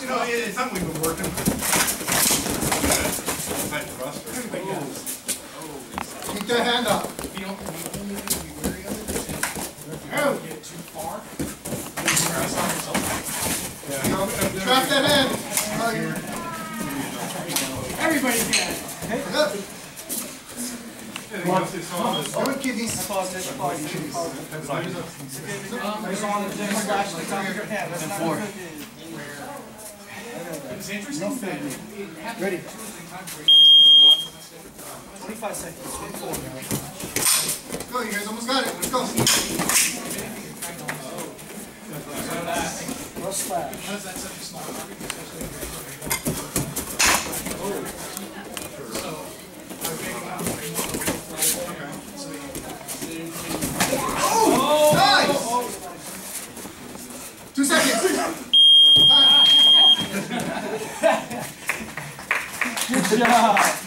You know, it's something we've been working with. Tight thruster. Keep that hand up. The only thing to be wary of it is if you get too far, press on yourself. Trap that hand. Everybody can. Come on, kiddies. Pause it, pause it. There's on the thing, scratch the top of your head. That's not good. It's interesting that it happens Ready. 25 seconds. Go, you guys almost got it. Let's go. No splash. Because that's such a small target, especially Nice! 2 seconds. Good job.